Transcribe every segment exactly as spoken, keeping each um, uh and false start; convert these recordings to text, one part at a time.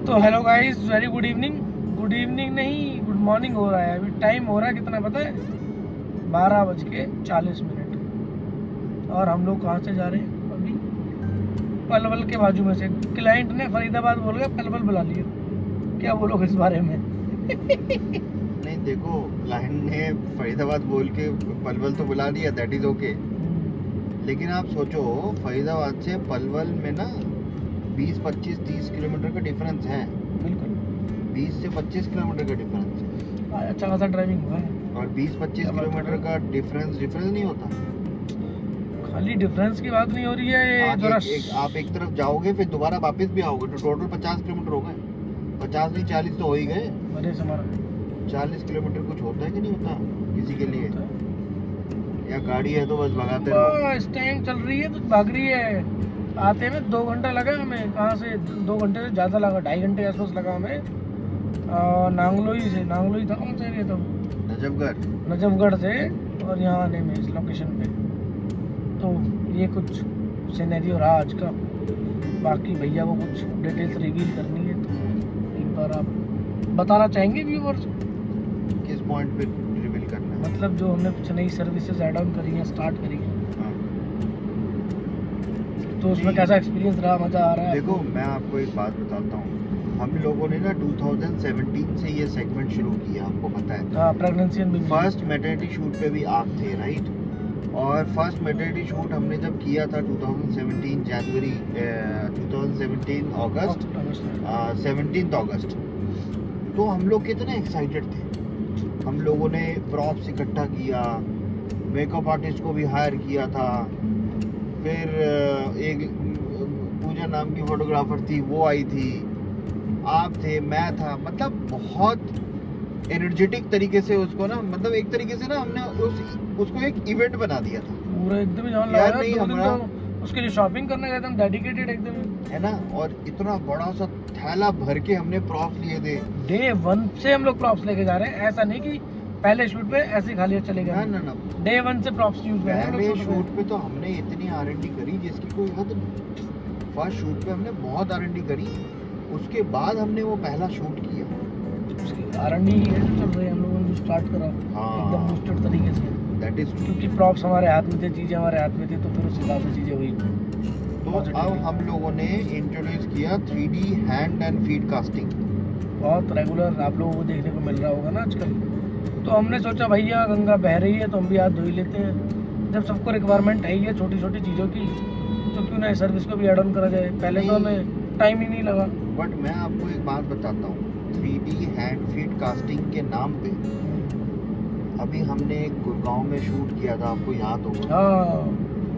तो hello guys, very good evening. Good evening नहीं, good morning हो रहा है। अभी टाइम हो रहा है कितना पता है? बारह बज के चालीस मिनट। और हम लोग कहाँ से जा रहे हैं अभी? पलवल के बाजू में से। क्लाइंट ने फरीदाबाद बोल के पलवल बुला लिया। क्या बोलोगे इस बारे में? नहीं देखो, क्लाइंट ने फरीदाबाद बोल के पलवल तो बुला लिया, दैट इज ओके। लेकिन आप सोचो, फरीदाबाद से पलवल में ना बीस पच्चीस तीस किलोमीटर का डिफरेंस है। बिल्कुल बीस से पच्चीस किलोमीटर का डिफरेंस है। अच्छा खासा ड्राइविंग हुआ है। और बीस पच्चीस किलोमीटर का डिफरेंस डिफरेंस नहीं होता। खाली डिफरेंस की बात नहीं हो रही है। आप एक, एक, आप एक तरफ जाओगे फिर दोबारा वापस भी आओगे तो टोटल पचास किलोमीटर हो गए। पचास नहीं चालीस तो हो ही गए। बड़े समारा चालीस किलोमीटर कुछ होता है कि नहीं होता किसी के लिए? या गाड़ी है तो बस भगाते रहो। इस टाइम चल रही है तो भाग रही है। आते में दो घंटा लगा हमें। कहाँ से? दो घंटे से ज़्यादा लगा, ढाई घंटे के आसपास लगा हमें। नांगलोई से नांगलोई था कौन सा एरिया था? नजफगढ़ नजफगढ़ से। और यहाँ आने में इस लोकेशन पे। तो ये कुछ सिनेरियो रहा आज का। बाकी भैया को कुछ डिटेल्स रिवील करनी है तो एक बार आप बताना चाहेंगे व्यूअर्स? किस पॉइंट पे रिवील करना है? मतलब जो हमने कुछ नई सर्विसेज ऐड ऑन करी हैं, स्टार्ट करी हैं, तो उसमें कैसा एक्सपीरियंस रहा, मजा आ रहा है? देखो, मैं आपको एक बात बताता हूँ। हम लोगों ने ना दो हज़ार सत्रह से ये सेगमेंट शुरू किया, आपको पता है। हाँ, pregnancy and baby. First maternity shoot पे भी आप थे, राइट? और फर्स्ट मैटरनिटी शूट हमने जब किया था दो हज़ार सत्रह जनवरी दो हज़ार सत्रह अगस्त सत्रह अगस्त, तो हम लोग कितने एक्साइटेड थे। हम लोगों ने प्रॉप्स इकट्ठा किया, मेकअप आर्टिस्ट को भी हायर किया था, फिर एक पूजा नाम की फोटोग्राफर थी वो आई थी, आप थे, मैं था। मतलब बहुत एनर्जेटिक तरीके से उसको ना, मतलब एक तरीके से ना हमने उस उसको एक इवेंट बना दिया था पूरा एकदम जान लगा यार। नहीं हमारा उसके लिए शॉपिंग करने गए थे हम, डेडिकेटेड एकदम, है ना। और इतना बड़ा सा थैला भर के हमने प्रॉप्स लिए थे। डे वन से हम लोग प्रॉप्स लेके जा रहे हैं। ऐसा नहीं कि पहले शूट पे ऐसे खाली चले गए। ना ना ना, डे वन से प्रॉप्स यूज कर रहे हैं। पहले शूट पे तो हमने इतनी आर एन डी करी जिसकी कोई हद नहीं। फर्स्ट शूट पे हमने बहुत आर एन डी करी, उसके बाद हमने वो पहला शूट किया। आर एन डी चल रही है हम लोगों ने जो स्टार्ट करा, एकदम बूस्टेड तरीके से। दैट इज क्योंकि प्रॉप्स हमारे हाथ में थे, चीजें हमारे हाथ में थी, तो फिर उस हिसाब से चीजें हुई। तो अब हम लोगों ने इंट्रोड्यूस किया three D hand and feet casting. बहुत रेगुलर आप लोगों को देखने को मिल रहा होगा ना आजकल। तो हमने सोचा भैया गंगा बह रही है तो हम भी हाथ धो ही लेते हैं। जब सबको रिक्वायरमेंट है ही है छोटी छोटी चीज़ों की, तो क्यों ना इस सर्विस को भी एड ऑन करा जाए। पहले तो हमें टाइम ही नहीं लगा। बट मैं आपको एक बात बताता हूँ, three D hand feet casting के नाम पे अभी हमने एक गुड़गांव में शूट किया था, आपको याद होगा। हाँ,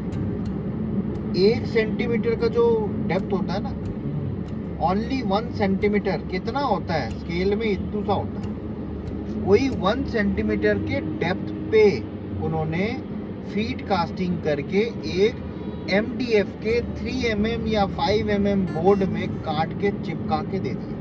एक सेंटीमीटर का जो डेप्थ होता है ना, ओनली वन सेंटीमीटर कितना होता है स्केल में, इतना सा होता है। वही वन सेंटीमीटर के डेप्थ पे उन्होंने फीट कास्टिंग करके एक एम डी एफ के थ्री एम एम या फाइव एम एम बोर्ड में काट के चिपका के दे दिया।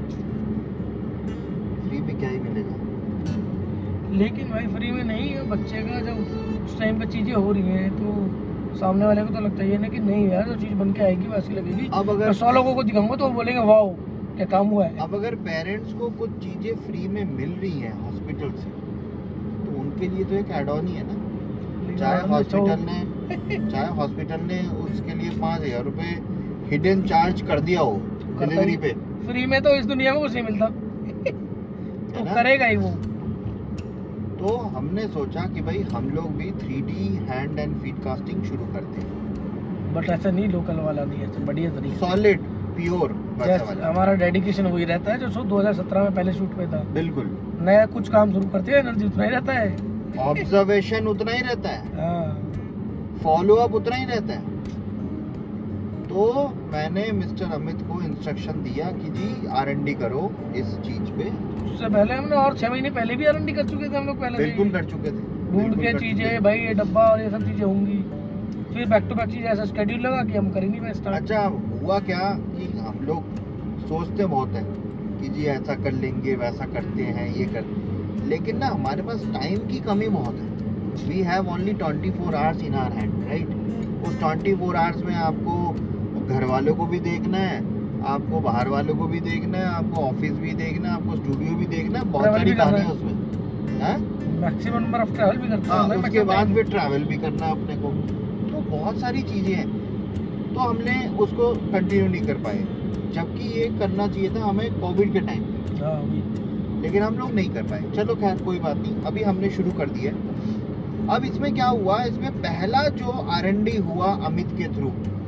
फ्री में क्या ही मिलेगा। लेकिन भाई फ्री में नहीं है। बच्चे का जब उस टाइम पे चीजें हो रही हैं तो सामने वाले को तो लगता ही है ना कि नहीं यार जो चीज बन के आएगी वैसी लगेगी। अब अगर सौ लोगों को दिखाऊंगा तो वो बोलेंगे वाओ क्या काम हुआ है। अब अगर पेरेंट्स को कुछ चीजें फ्री में मिल रही हैं हॉस्पिटल से, तो उनके लिए तो एक एड ऑन ही है ना। चाहे हॉस्पिटल ने चाहे हॉस्पिटल ने उसके लिए पाँच हजार रुपए हिडन चार्ज कर दिया हो डिलीवरी पे। फ्री में तो इस दुनिया में कुछ नहीं मिलता। तो करेगा ही वो। तो हमने सोचा कि भाई हम लोग भी three D hand and feet casting शुरू करते हैं। बट ऐसा नहीं लोकल वाला नहीं है, बढ़िया तरीके सॉलिड प्योर। हमारा डेडिकेशन वही रहता है जो दो हज़ार सत्रह में पहले शूट पे था। बिल्कुल नया कुछ काम शुरू करते हैं, एनर्जी उतना ही रहता है, ऑब्जर्वेशन उतना ही रहता है, फॉलो अप उतना ही रहता है। तो मैंने मिस्टर अमित को इंस्ट्रक्शन दिया कि जी आर एन डी करो इस चीज पे। उससे पहले हमने और छह महीने पहले भी आर एन डी कर चुके थे हम लोग। पहले बिल्कुल कर चुके थे, ढूंढ के चीजें भाई ये डब्बा और ये सब चीजें होंगी। फिर बैक टू बैक चीजें ऐसा शेड्यूल लगा कि हम करेंगे मैं स्टार्ट। अच्छा हुआ क्या कि हम लोग सोचते बहुत है कि जी ऐसा कर लेंगे, वैसा करते हैं, ये करते हैं, लेकिन ना हमारे पास टाइम की कमी बहुत है। We have only twenty four hours in our hand, right. उस ट्वेंटी फोर आवर्स में आपको घर वालों को भी देखना है, आपको बाहर वालों को भी देखना है, आपको ऑफिस भी देखना है, आपको स्टूडियो भी देखना है, बहुत Travel सारी भी करना कहानी है। है उसमें हैं? मैक्सिमम नंबर ऑफ ट्रैवल भी करते हाँ, हैं उसके बाद फिर ट्रैवल भी करना है अपने को, तो बहुत सारी चीजें हैं। तो हमने उसको कंटिन्यू नहीं कर पाए, जबकि ये करना चाहिए था हमें कोविड के टाइम पे, हाँ वही। लेकिन हम लोग नहीं कर पाए। चलो खैर कोई बात नहीं, अभी हमने शुरू कर दिया। अब इसमें क्या हुआ, इसमें पहला जो आर एन डी हुआ अमित के through,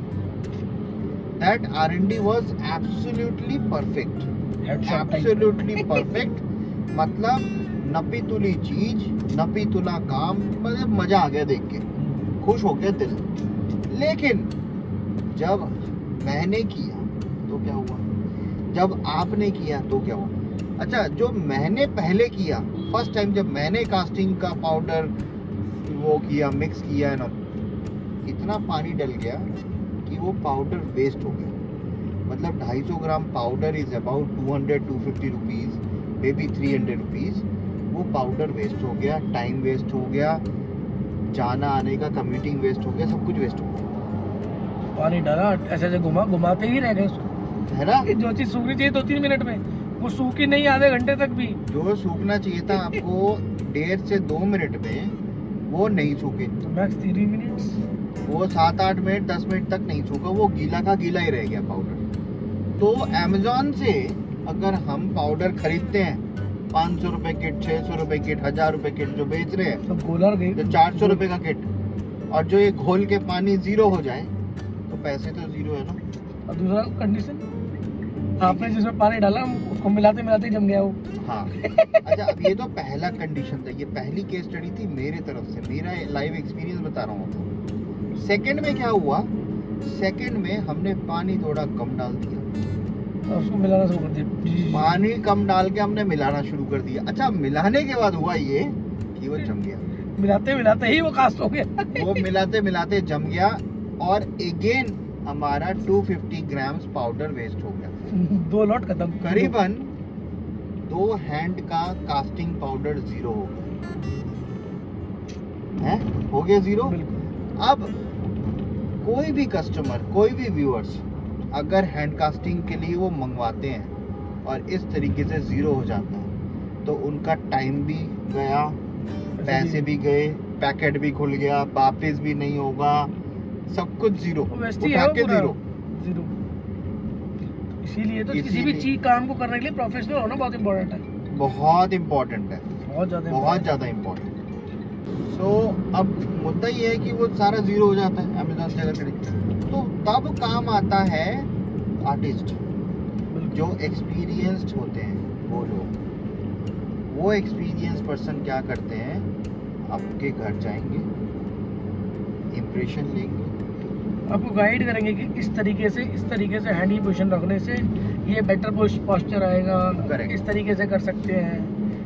that R and D was absolutely perfect, Headshot type। Absolutely perfect. मतलब नपी तुली चीज, नपी तुला काम, मतलब मजा आ गया देख के, खुश हो गया दिल। लेकिन जब मैंने किया तो क्या हुआ, जब आपने किया तो क्या हुआ। अच्छा, जो मैंने पहले किया फर्स्ट टाइम, जब मैंने कास्टिंग का पाउडर वो किया, मिक्स किया ना, इतना पानी डल गया कि वो पाउडर वेस्ट हो गया। मतलब दो सौ पचास gram powder is about two hundred two fifty rupees, maybe three hundred rupees. वो पाउडर वेस्ट हो गया, टाइम वेस्ट हो गया, जाना आने का कम्यूटिंग वेस्ट हो गया, सब कुछ वेस्ट हो गया। पानी डाला, ऐसे ऐसे घुमा घुमाते ही रह गए उसको, है ना? कि जो चीज सूखनी चाहिए दो तीन मिनट में, वो सूखी नहीं आधे घंटे तक भी। जो सूखना चाहिए था आपको डेढ़ से दो मिनट में, वो नहीं सूखे। Max three minutes. वो सात आठ मिनट दस मिनट तक नहीं सूखा, वो गीला का गीला ही रह गया पाउडर। तो अमेजोन से अगर हम पाउडर खरीदते हैं पाँच सौ रुपए किट, छह सौ रुपए किट, हजार रुपए किट जो बेच रहे हैं, तो गोलर गई जो चार सौ रुपए का किट, और जो ये घोल के पानी जीरो हो जाए, तो पैसे तो जीरो है ना। और दूसरा कंडीशन, आपने जिसमें पानी डाला उसको मिलाते मिलाते ही जम गया वो। हाँ। अच्छा, अब ये तो पहला कंडीशन था, ये पहली केस स्टडी थी मेरे तरफ से, मेरा लाइव एक्सपीरियंस बता रहा हूँ। सेकंड में क्या हुआ, सेकंड में हमने पानी थोड़ा कम डाल दिया और उसको मिलाना शुरू कर दिया। पानी कम डाल के हमने मिलाना शुरू कर दिया। अच्छा, मिलाने के बाद हुआ ये कि वो जम गया, मिलाते मिलाते ही वो कास्ट हो गया। वो मिलाते मिलाते जम गया, और अगेन हमारा दो सौ पचास ग्राम्स पाउडर वेस्ट हो गया। दो लॉट खत्म, करीबन दो हैंड का कास्टिंग पाउडर जीरो हो गया है, हो गया जीरो। बिल्कुल। अब कोई भी कस्टमर, कोई भी व्यूअर्स अगर हैंड कास्टिंग के लिए वो मंगवाते हैं और इस तरीके से जीरो हो जाता है, तो उनका टाइम भी गया, पैसे भी गए, पैकेट भी खुल गया, वापिस भी नहीं होगा, सब कुछ जीरो, उठा के जीरो जीरो। इसीलिए तो किसी भी इसीलिए- चीज काम को करने के लिए प्रोफेशनल होना बहुत इम्पोर्टेंट है। बहुत इम्पोर्टेंट है, बहुत ज्यादा बहुत ज़्यादा इम्पोर्टेंट। सो अब मुद्दा ये है कि वो सारा जीरो हो जाता है अमेजोन से अगर करें, तो तब काम आता है आर्टिस्ट, जो एक्सपीरियंस्ड होते हैं वो लोग। वो एक्सपीरियंस पर्सन क्या करते हैं, आपके घर जाएंगे, इम्प्रेशन लेंगे, आपको गाइड करेंगे कि इस तरीके से इस तरीके से हैंड की पोजीशन रखने से ये बेटर पोस्चर आएगा, Correct. इस तरीके से कर सकते हैं।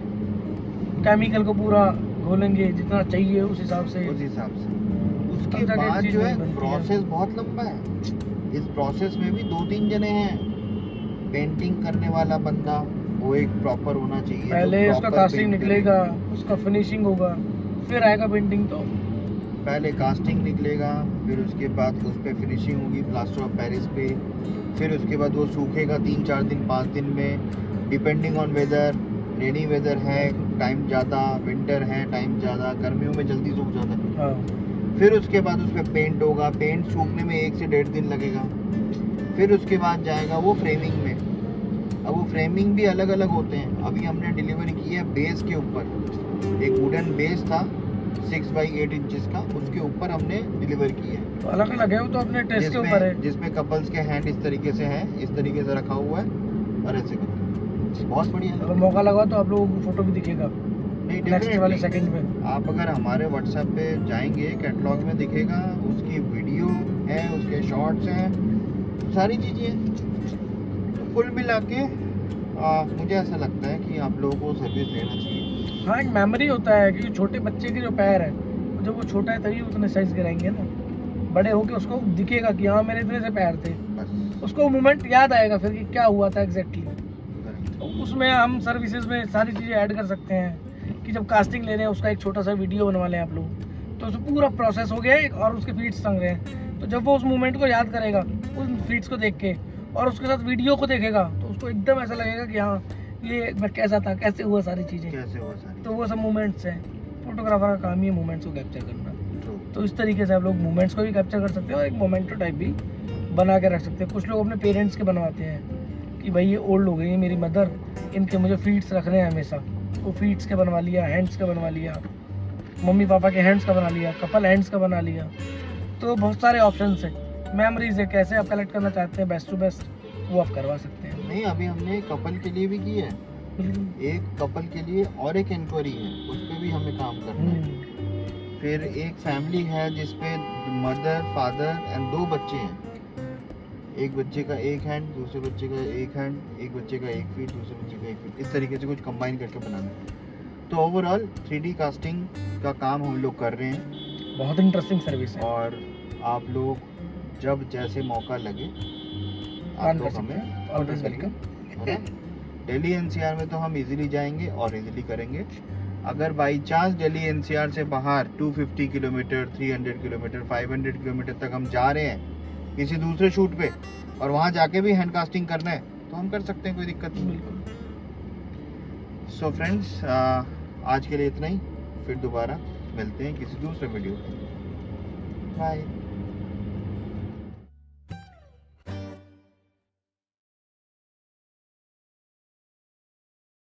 केमिकल को पूरा घोलेंगे जितना चाहिए उस हिसाब से। उस हिसाब से। उसके तब जाके बाद चीज़ जो है बनती है। प्रोसेस बहुत लंबा है। इस प्रोसेस में भी दो तीन जने हैं। पेंटिंग करने वाला बंदा, वो एक प्रॉपर होना चाहिए। जो पहले उसका proper कास्टिंग paint करे। निकलेगा, उसका फिनिशिंग होगा, फिर आएगा पेंटिंग। तो पहले कास्टिंग निकलेगा, फिर उसके बाद उस पर फिनिशिंग होगी प्लास्टर ऑफ पेरिस पे, फिर उसके बाद वो सूखेगा तीन चार दिन पाँच दिन में, depending on weather. Rainy weather है टाइम ज़्यादा, विंटर है टाइम ज़्यादा, गर्मियों में जल्दी सूख जाता है। हाँ, फिर उसके बाद उस पर पेंट होगा, पेंट सूखने में एक से डेढ़ दिन लगेगा। फिर उसके बाद जाएगा वो फ्रेमिंग में। अब वो फ्रेमिंग भी अलग अलग होते हैं। अभी हमने डिलीवरी की है बेस के ऊपर, एक वुडन बेस था सिक्स बाई एट इंचेस का, उसके ऊपर हमने डिलीवर की है। तो अलग अलग है वो, तो अपने टेस्ट के ऊपर है। जिसमें जिसमें कपल्स के हैंड इस तरीके से हैं, इस तरीके से रखा हुआ है और ऐसे करके बहुत बढ़िया अगर है। मौका लगा तो आप लोगों को फोटो भी दिखेगा नहीं, नेक्स्ट वाले definitely। सेकंड में। आप अगर हमारे व्हाट्सएप पे जाएंगे, कैटलॉग में दिखेगा, उसकी वीडियो है, उसके शॉर्ट्स हैं, सारी चीज़ें हैं। तो कुल मिला के आ, मुझे ऐसा लगता है कि आप लोगों को सर्विस लेना चाहिए। हाँ, एक मेमोरी होता है कि छोटे बच्चे के जो पैर है, जब वो छोटा है तभी उतने साइज के रहेंगे ना, बड़े होके उसको दिखेगा कि हाँ मेरे इतने से पैर थे, बस उसको मोमेंट याद आएगा फिर कि क्या हुआ था एग्जैक्टली। correct। तो उसमें हम सर्विसेज में सारी चीज़ें ऐड कर सकते हैं कि जब कास्टिंग ले रहे हैं उसका एक छोटा सा वीडियो बनवा लें आप लोग, तो उसमें पूरा प्रोसेस हो गया है और उसके फीड्स टंग रहे हैं, तो जब वो उस मोमेंट को याद करेगा उन फीड्स को देख के, और उसके साथ वीडियो को देखेगा तो उसको एकदम ऐसा लगेगा कि हाँ ये मैं कैसा था, कैसे हुआ सारी चीज़ें, कैसे हुआ सारी। तो वो सब मोमेंट्स हैं। फोटोग्राफर का काम ही है मोमेंट्स को कैप्चर करना। तो इस तरीके से आप लोग मोमेंट्स को भी कैप्चर कर सकते हैं और एक मोमेंटो टाइप भी बना के रख सकते हैं। कुछ लोग अपने पेरेंट्स के बनवाते हैं कि भाई ये ओल्ड हो गई है मेरी मदर, इनके मुझे फीट्स रखने हैं हमेशा, तो फीट्स के बनवा लिया, हैंड्स का बनवा लिया, मम्मी पापा के हैंड्स का बना लिया, कपल हैंड्स का बना लिया। तो बहुत सारे ऑप्शंस हैं। मेमोरीज है, कैसे आप कलेक्ट करना चाहते हैं बेस्ट टू बेस्ट वो आप करवा सकते हैं। नहीं, अभी हमने कपल के लिए भी की है, एक कपल के लिए और एक इंक्वायरी है, उस पर भी हमें काम करना है। फिर एक फैमिली है जिसपे मदर फादर एंड दो बच्चे हैं, एक बच्चे का एक हैंड, दूसरे बच्चे का एक हैंड, एक बच्चे का एक फीट, दूसरे बच्चे का एक फीट, इस तरीके से कुछ कंबाइन करके बनाना है। तो ओवरऑल थ्री डी कास्टिंग का काम हम लोग कर रहे हैं। बहुत इंटरेस्टिंग सर्विस है और आप लोग जब जैसे मौका लगे आप लोग हमें ऑर्डर करिए। दिल्ली एनसीआर में तो हम इजीली जाएंगे और इजीली करेंगे। अगर बाई चांस दिल्ली एनसीआर से बाहर दो सौ पचास किलोमीटर, तीन सौ किलोमीटर, पाँच सौ किलोमीटर तक हम जा रहे हैं किसी दूसरे शूट पे और वहाँ जाके भी हैंड कास्टिंग करना है तो हम कर सकते हैं, कोई दिक्कत नहीं। बिल्कुल। सो फ्रेंड्स, आज के लिए इतना ही, फिर दोबारा मिलते हैं किसी दूसरे वीडियो में। बाय।